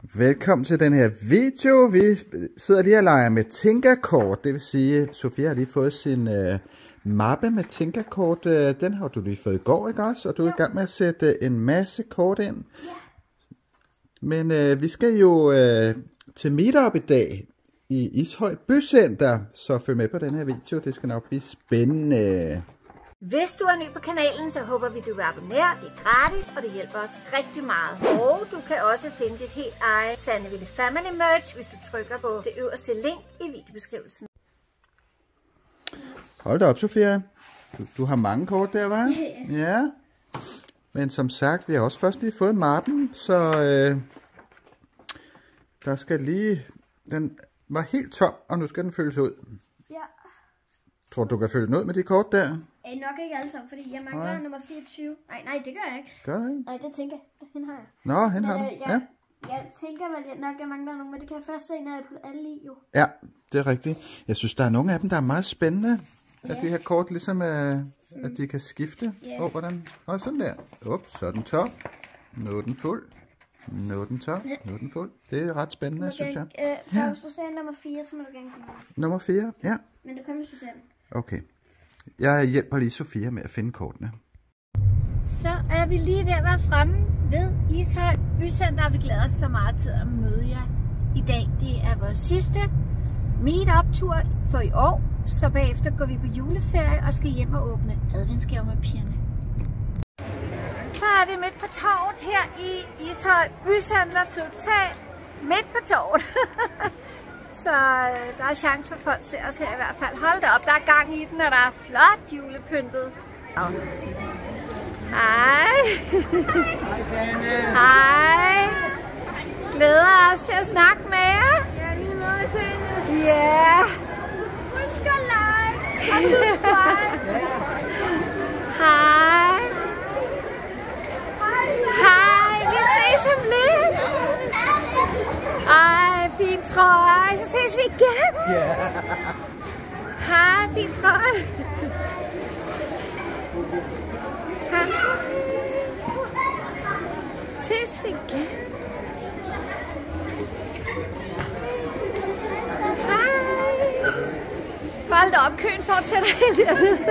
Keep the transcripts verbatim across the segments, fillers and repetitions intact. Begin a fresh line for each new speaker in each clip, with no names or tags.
Velkommen til den her video. Vi sidder lige og leger med Tinkerkort. Det vil sige, Sofia har lige fået sin uh, mappe med Tinkerkort. Uh, den har du lige fået i går, ikke også? Og du er i gang med at sætte uh, en masse kort ind. Men uh, vi skal jo uh, til meetup i dag i Ishøj Bycenter. Så følg med på den her video. Det skal nok blive spændende.
Hvis du er ny på kanalen, så håber vi, du vil abonnere. Det er gratis, og det hjælper os rigtig meget. Og du kan også finde dit helt eget Sandeville Family Merch, hvis du trykker på det øverste link i videobeskrivelsen.
Hold da op, Sofia. Du, du har mange kort der, hva'? Ja. Men som sagt, vi har også først lige fået mappen, så øh, der skal lige... Den var helt tom, og nu skal den fyldes ud. Ja. Tror du, du kan fylde den ud med de kort der?
Øh, nok ikke alle sammen, fordi jeg mangler nej. nummer fireogtyve. Nej, nej, det gør jeg ikke.
Gør du ikke?
Nej, det tænker jeg. Den har jeg.
Nå, hen har du.
Øh, ja. Jeg tænker vel nok, jeg mangler nogle, men det kan jeg først se, når jeg putter alle i, jo.
Ja, det er rigtigt. Jeg synes, der er nogle af dem, der er meget spændende. Ja. At de her kort ligesom, uh, at de kan skifte. Åh, yeah. oh, hvordan? Og sådan der. Ups, så er den tom. Nu er den fuld. Nu er den tom. Nu er den fuld. Det er ret spændende, okay. Synes jeg.
Øh, for ja. Hvis du ser nummer fire, så må du gerne komme.
Nummer fire, ja.
Men du kommer, hvis du ser den.
Okay. Jeg hjælper lige Sofia med at finde kortene.
Så er vi lige ved at være fremme ved Ishøj Bycenter, og vi glæder os så meget til at møde jer i dag. Det er vores sidste meet-up-tur for i år, så bagefter går vi på juleferie og skal hjem og åbne adventsgaver med pigerne. Så er vi midt på torvet her i Ishøj Bycenter, totalt midt på torvet. Så øh, der er chance for, at folk ser os her i hvert fald. Hold da op, der er gang i den, og der er flot julepyntet. Hej. Hej. Glæder os til at snakke med jer.
Ja, lige måde, Sanne.
Ja.
Husk at like og subscribe.
Hej. Hej, vi ses om lidt. Ej, fin trøje. Så ses vi igen.
Ja.
Hej, fin trøje. Hej. Ses vi igen. Hej. Hold da op, køen fortsætter helt.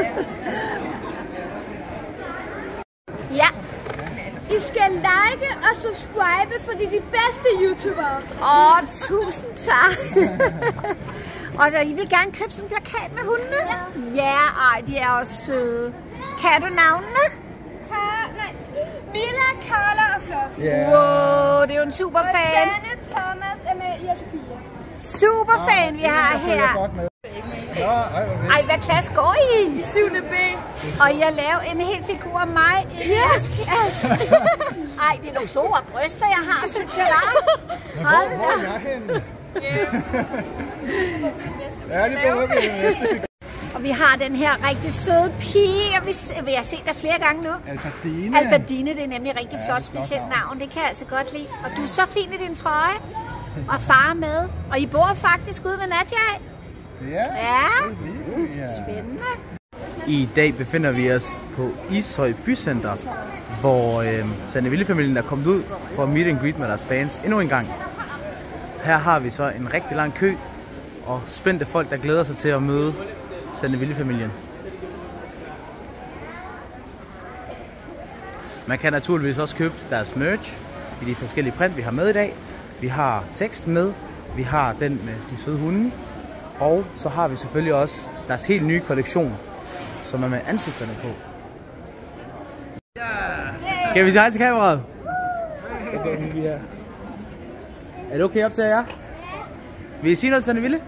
Ja.
I skal like og subscribe, for de er de bedste YouTubere.
Åh, oh, tusind tak. Og så, I vil gerne købe sådan en plakat med hundene? Ja. Ja, ej, de er også søde. Kan du navnene?
Ka- nej. Mila, Carla og Fluffy.
Yeah.
Wow, det er jo en superfan.
Og Sanne, Thomas, Amalie og Sofia.
Superfan, vi har her. Ej, hvad klasse går I i?
syvende B.
Og I har lavet en hel figur af mig i jeres klasse. Ej, det er nogle store bryster, jeg har, synes jeg. Hold da.
Hvor er jeg henne? Ja, det går op i den næste figur.
Og vi har den her rigtig søde pige, og vi, vi har set dig flere gange nu.
Alberdine.
Alberdine, det er nemlig rigtig ja, flot, specielt navn. Det kan jeg altså godt lide. Og du er så fin i din trøje. Og far er med. Og I bor faktisk ude ved Nadja.
Ja.
Ja. Spændende.
I dag befinder vi os på Ishøj Bycenter, hvor øh, Sandeville-familien er kommet ud for at meet and greet med deres fans endnu en gang. Her har vi så en rigtig lang kø og spændte folk, der glæder sig til at møde Sandeville-familien. Man kan naturligvis også købe deres merch i de forskellige print, vi har med i dag. Vi har teksten med, vi har den med de søde hunde, og så har vi selvfølgelig også deres helt nye kollektion, som er med ansigterne på. Yeah. Kan vi sige hej til kameraet? Hey. Er det okay op til jer? Vil I sige noget til Sandeville?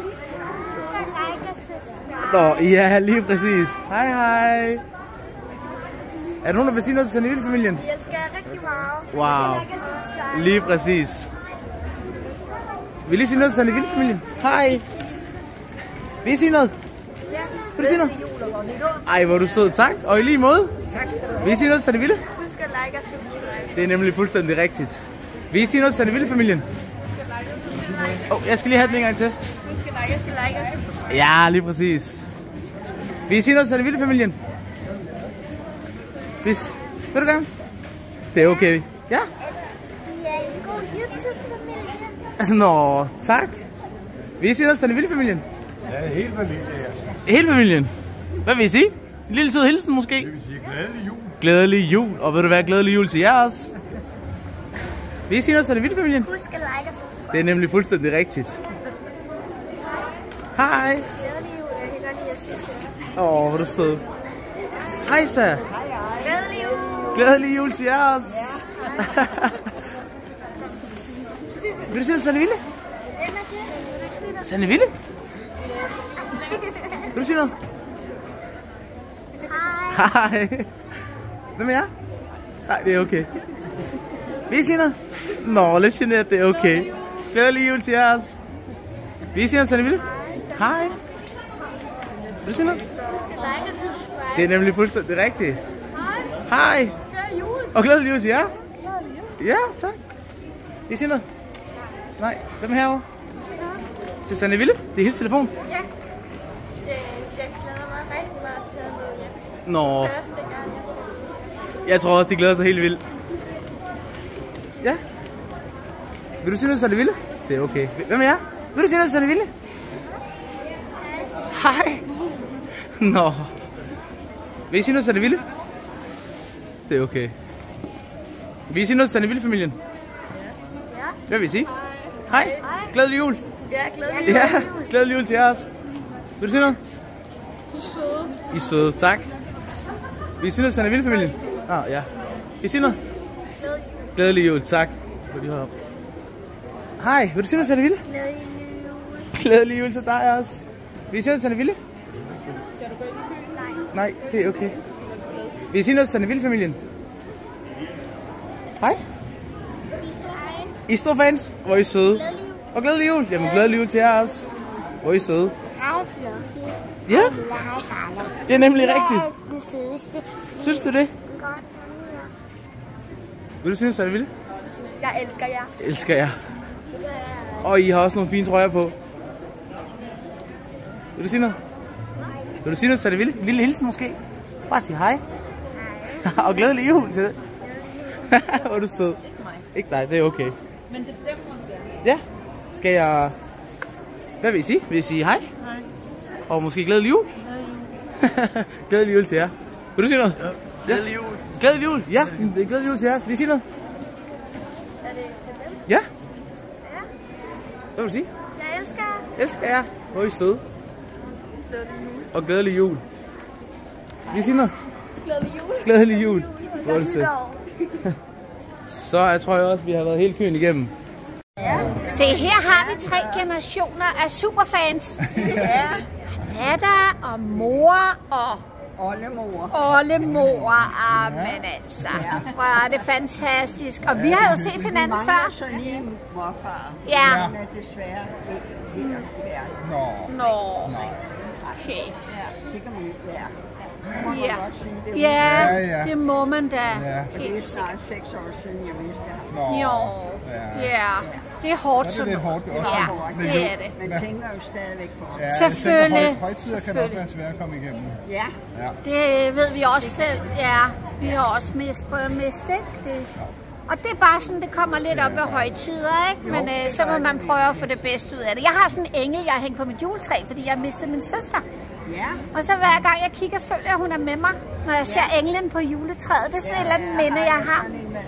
Nå, ja, lige præcis. Hej hej. Er der nogen, der vil sige noget til Sandeville-familien?
Jeg elsker jer rigtig meget.
Wow. Lige præcis. Vil I lige sige noget til Sandeville-familien? Hej. Vil I sige noget?
Ja.
Vil du sige noget? Ej, hvor er du sød. Tak. Og i lige måde. Tak. Vil I sige noget til Sandeville?
Husk at like og subscribe.
Det er nemlig fuldstændig rigtigt. Vil I sige noget til Sandeville-familien? Åh, oh, jeg skal lige have den en gang til.
Husk at like og subscribe.
Ja, lige præcis. Vil I sige noget til Sandeville-familien? Hvis. Vil du gerne? Det er okay. Ja?
De er en god YouTube-familie.
Nå, tak. Vil I sige noget til Sanneville-familien?
Ja, hele familien.
Hele familien? Hvad vil I sige? En lille sød hilsen måske?
Det vil sige glædelig jul.
Glædelig jul. Og ved du hvad, glædelig jul til jer også. Vil I sige noget til Sanneville-familien?
Husk at like og subscribe.
Det er nemlig fuldstændig rigtigt. Hej.
Glædelig jul. Jeg kan godt lide at sige det.
Åh, oh, hvor er du sød. Hej så.
Glædelig jul.
Glædelig jul til jer også. Vil du sige noget til Sanneville? Sanneville? Vil du sige noget?
Hej.
Hej. Hvem er jeg? Nej, det er okay. Vil I sige noget? Nå, lidt genert, det er okay. Glædelig jul til jer også. Vil I sige noget, Sanneville? Hej. Vil du sige noget?
Husk at like og subscribe.
Det er nemlig fuldstændig rigtigt.
Hej.
Hej.
Glædelig jul.
Og glædelig jul til jer. Ja, tak. Vil I sige noget? Nej, hvem er herovre? Til Sanneville? Det er hendes telefon.
Ja. Jeg glæder mig rigtig meget til at møde jer.
Nå,
Første gang, jeg skal.
jeg tror også, de glæder sig helt vildt. Ja. Vil du sige noget, Sanneville? Det er okay. Hvem er jeg? Vil du sige noget, Sanneville? Hej. Nå. Vil I sige noget, Sanneville? Det er okay. Vil I sige noget, Sanneville-familien?
Ja.
Hvad vil I sige? Hej. Hej. Glædelig jul.
Ja, glædelig jul.
Ja, glædelig jul til jer også. Vil du sige noget?
Du er søde.
I er søde, tak. Vil I sige noget, Sanneville-familien? Ah, ja. Vil I sige noget? Glædelig jul, tak. Vil du op? Hej, vil du sige noget, Sanneville?
Glædelig jul.
Glædelig jul til dig også. Vil I sige noget, Sanneville?
Nej.
Nej, det er okay. Vil I sige noget, Sanneville-familien? Hej.
Hej.
I er store fans. Hvor er I søde.
Glædelig jul.
Og glædelig jul. Jamen, glædelig jul til jer også. Hvor er I søde.
Hej, Fluffy.
Ja,
Hej, Carla.
det er nemlig rigtigt.
Den sødeste.
Synes du det?
Godt.
Vil du sige noget, Sanneville?
Jeg elsker jer.
Jeg elsker jer. Og I har også nogle fine trøjer på. Vil du sige noget? Vil du sige noget, Sanneville? En lille hilsen måske? Bare sig hej. Hej. Og glædelig jul til det. Hvor er du sød. Ikke dig, det er okay. Men det er dem, ja. Skal jeg... Hvad vil I sige? Vil I sige hej? Hej. Og måske glædelig jul? Glædelig jul til jer. Vil du sige noget? Ja. Glædelig jul. Glædelig jul? Ja, det er glædelig jul til jer. Vil I sige noget?
Er det til dem?
Ja.
Ja.
Hvad vil du sige?
Jeg elsker jer.
Jeg elsker jer. Hvor er I søde. Og glædelig jul. Vil I sige noget?
Glædelig jul.
Glædelig jul. Hvor er det sødt.
Nytår.
Så jeg tror jeg også, vi har været helt køen igennem.
Se, her har vi tre generationer af superfans.
Ja,
Datter og mor og
oldemor.
oldemor. Amen altså. Hvor er det fantastisk. Og vi har jo set hinanden
Mangler
før.
så lige en morfar.
Ja.
Han er desværre ikke her i verden.
Nå.
Nå, okay.
Det kan man ikke være. Må man
Ja.
godt sige det.
Ja,
Ja, ja.
det må man da.
Ja.
Og det er
Helt
snart seks år siden, jeg vidste ham.
Nå.
Jo,
Ja.
ja. Det er hårdt.
Så er det lidt hårdt også.
Ja,
med
det
jul.
er det.
Man tænker jo stadigvæk på ham.
Ja, jeg tænker,
Selvfølgelig.
høj- Højtider kan nok være svært at komme igennem.
Ja,
Ja.
Det ved vi også selv. Ja, vi har også mist prøvet at miste, ikke? Det. Og det er bare sådan, det kommer lidt op ved højtider, ikke? Men øh, så må man prøve at få det bedste ud af det. Jeg har sådan en engel, jeg har hængt på mit juletræ, fordi jeg mistede min søster.
ja.
Og så hver gang jeg kigger, føler jeg, at hun er med mig, når jeg ser englen på juletræet. Det er sådan et eller andet minde, jeg har.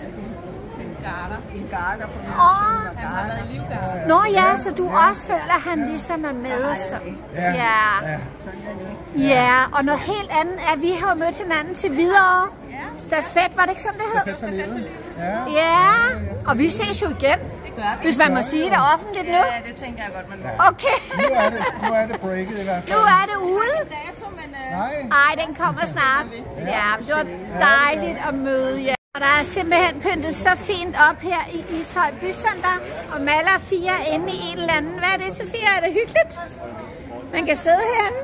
En garter på den
Åh.
side, og garter.
Nå ja, så du også føler, at han ligesom er med. Så.
Ja.
Ja.
Ja.
Sådan er det.
Ja, og noget helt andet er, at vi har mødt hinanden til videre. Stafet, var det ikke sådan, det hed?
Fedt for livet. Ja.
Ja, og vi ses jo igen. Det gør vi. Hvis man må sige det offentligt nu.
Ja, det tænker jeg godt, man må.
Okay,
Nu er det, nu er det breaket i hvert
nu
fald.
er det ude.
Dato, men øh,
Nej.
Ej, den kommer snart. Ja, det var dejligt at møde jer. Og der er simpelthen pyntet så fint op her i Ishøj Bycenter. Og maler fire inde i en eller anden. Hvad er det, Sofia? Er det hyggeligt? Man kan sidde herinde.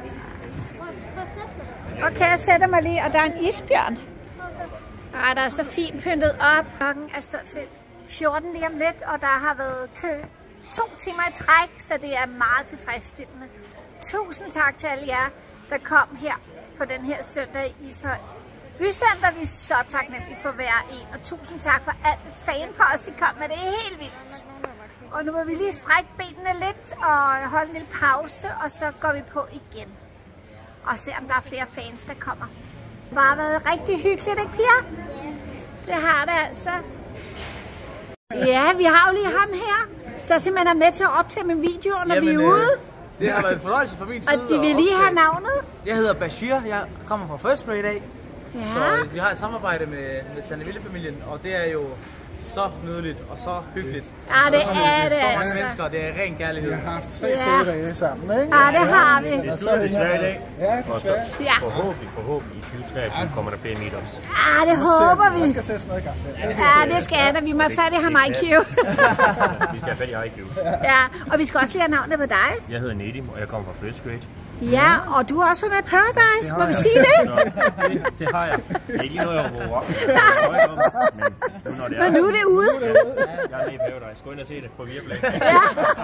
Okay, jeg sætter mig lige, og der er en isbjørn. Ej, der er så fint pyntet op. Klokken er stort set fjorten lige om lidt, og der har været kø to timer i træk, så det er meget tilfredsstillende. Tusind tak til alle jer, der kom her på den her søndag i Ishøj Bycenter. Vi er så taknemmelige for hver en, og tusind tak for alt fanpost, I kom med. Det er helt vildt. Og nu må vi lige strække benene lidt og holde en lille pause, og så går vi på igen. Og se om der er flere fans, der kommer. Det har været rigtig hyggeligt, ikke piger? Det har det altså. Ja, vi har jo lige ham her, der simpelthen er med til at optage min video, når Jamen, vi er ude. Øh,
det har været en fornøjelse fra min side.
Og de vil lige have navnet.
Jeg hedder Bashir, jeg kommer fra First Grade i dag.
Ja.
Så vi har et samarbejde med, med Sande-Ville-familien, og det er jo så nydeligt og så hyggeligt.
Ja, det er det,
det er så mange
altså.
mennesker, det er ren kærlighed.
Vi har haft tre
Ja.
fede dage sammen, ikke?
Ja, det har vi.
Det slutter desværre i dag.
Ja,
Og så
desværre.
Ja.
forhåbentlig, forhåbentlig i tyve treogtyve kommer der flere meetups.
Ja, det håber vi.
Der skal sættes noget i gang.
Ja, det skal der. Vi må have fat i ham i Q.
Vi skal have fat i I Q.
Ja, og vi skal også lige have navnet på dig.
Jeg hedder Nedim, og jeg kommer fra First Grade.
Ja, og du har også været med i Paradise. Må vi sige det?
Så det, det har jeg. Det er ikke lige noget, jeg våger op. Men nu, når det er,
Men nu er det ude.
jeg er med i Paradise. Gå ind og se det på Viaplay.
Ja.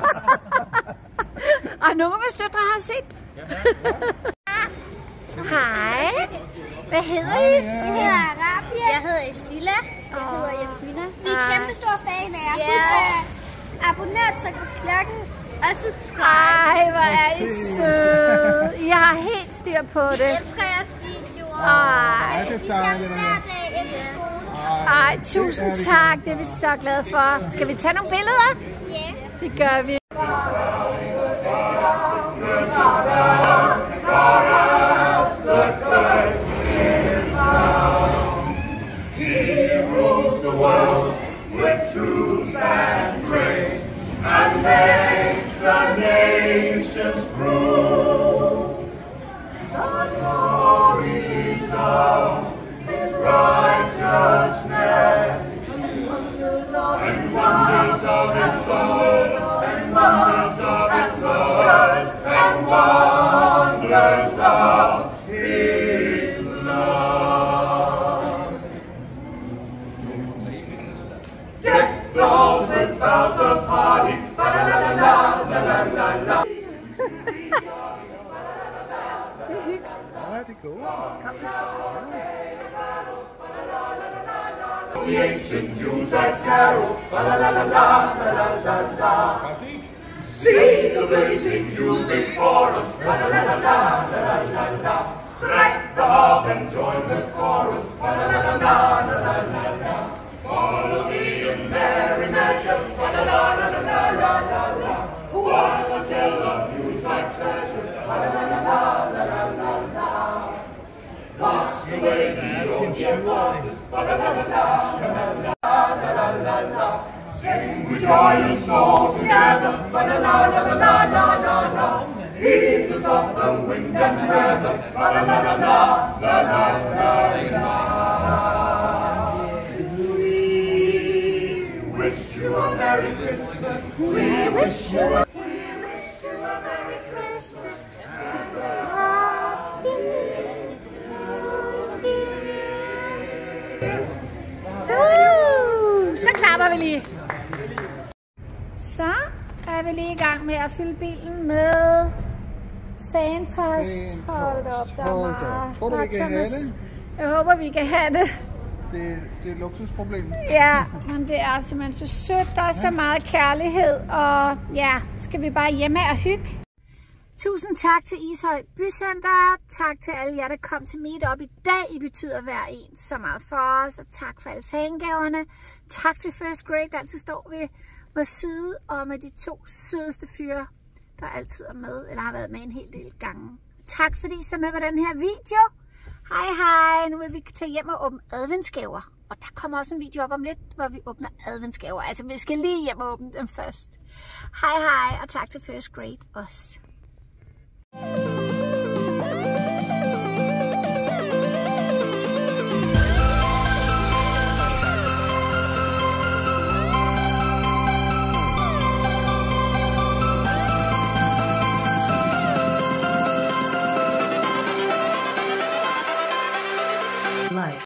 Og nogle af vores døtre har set. Hej. Hvad hedder I?
Jeg hedder Arabia. Jeg hedder Isila. Jeg hedder Jasmina. Vi er kæmpe store fan af jer. Husk at abonnere, tryk på klokken og subscribe.
Ej, hvor er I søde. I har helt styr på det.
Jeg elsker jeres videoer.
Ej,
Vi ser dem hver dag efter skole.
ej, tusind tak. Det er vi så glade for. Skal vi tage nogle billeder?
Ja.
Det gør vi. Det er hyggeligt.
Ja, det er godt.
Kom, vi ser.
The ancient Yuletide carols, la la la la la la la la. See the blazing Yule before us, la la la la la la la. Strike the harp and join the chorus, la la la la la la la. Follow me in merry measure, la la la la la la la la. While I tell of Yuletide treasure, la la la la la la la la. Wash away the old year-losses, la la la la la la la la. Sing with joyous all together, la la la la la la la la. Heedless of the wind and weather, la la la la la la la la. We wish you a Merry Christmas. We wish you a
Uh, så klapper vi lige. Så er vi lige i gang med at fylde bilen med fanpost. Hold op, der er meget.
Tror du, vi kan have det?
Jeg håber, vi kan have det.
Det, det er et luksusproblem.
Ja, men det er simpelthen så sødt. Der er så meget kærlighed, og ja, skal vi bare hjemme og hygge. Tusind tak til Ishøj Bycenter. Tak til alle jer, der kom til meetup i dag. I betyder hver en så meget for os. Og tak for alle fangaverne. Tak til First Grade, der altid står ved vores side. Og med de to sødeste fyre, der altid er med, eller har været med en hel del gange. Tak fordi I så med på den her video. Hej hej. Nu vil vi tage hjem og åbne adventsgaver. Og der kommer også en video op om lidt, hvor vi åbner adventsgaver. Altså vi skal lige hjem og åbne dem først. Hej hej, og tak til First Grade også.